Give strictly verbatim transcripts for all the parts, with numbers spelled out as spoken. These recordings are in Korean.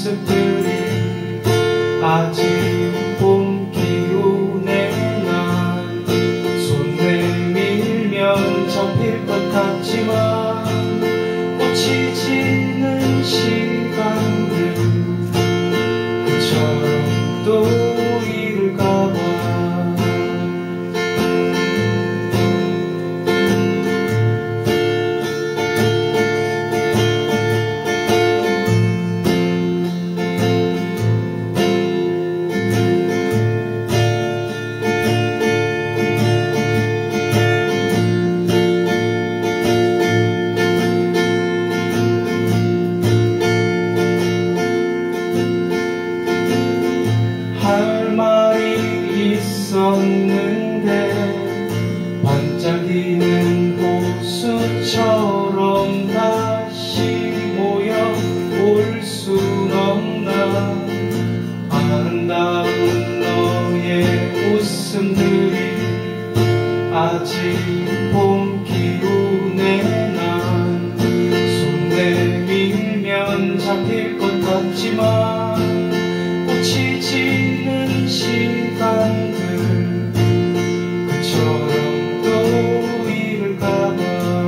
모습들이 아직 봄 기운에 난 손 내밀면 잡힐 것 같지만 꽃이 지는 시간들 그처럼 또 이를까 봐. 할 말이 있었는데 반짝이는 호수처럼 다시 모여 올 순 없나. 아름다운 너의 웃음들이 아직 봄 기운에 난 손 내밀면 잡힐 것 같지만 꽃이 지는 시간들 그처럼 또 이를까 봐.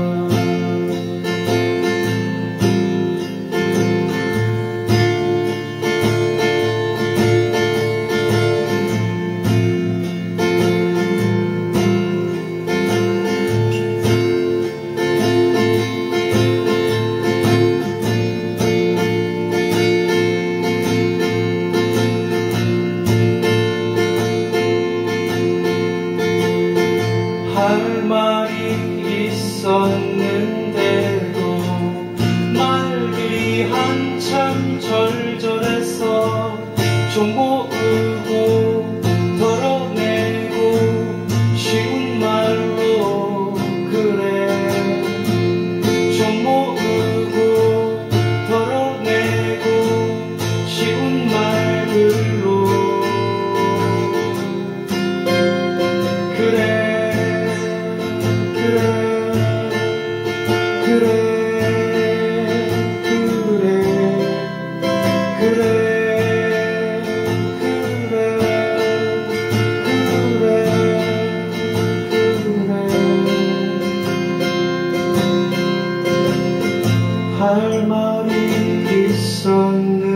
할 말이 있었는데도 말들이 한참 절절해서 좀 모으고 덜어내고 쉬운 말로 그래 좀 모으고 덜어내고 쉬운 말들로 그래 그래 그래 그래 그래 그래 그래 할 말이 있었는데